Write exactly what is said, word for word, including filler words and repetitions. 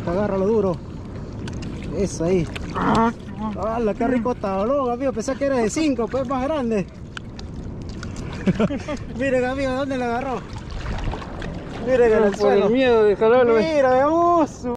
que agarra lo duro. Eso ahí. ¡Ah, qué rico está, boludo, amigo! Pensé que era de cinco, pues más grande. Miren, amigo, ¿dónde lo agarró? Miren, en el Por suelo. el miedo de jalarlo. Mira, vamos.